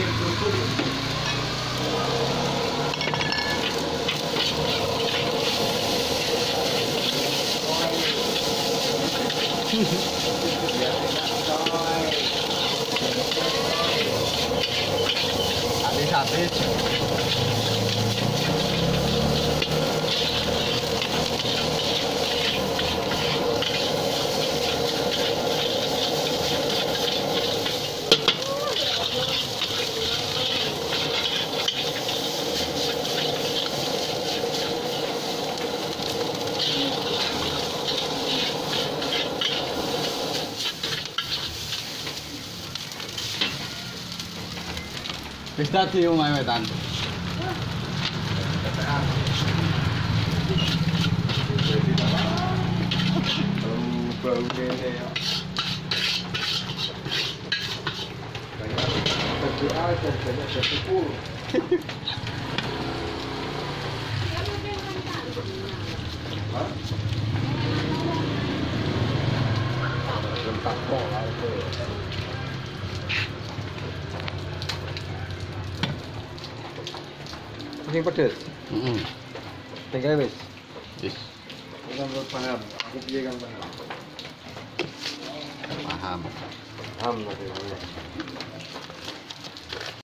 Habis-habis. Wis dadi omahe wetan. Bau ngene ya. Berdoa dan banyak bersyukur. Hah? Rentak pola itu. Sing pedes. Heeh. Tinggal wis. Wis. Kan paham. Aku piye kan paham. Paham. Paham nanti.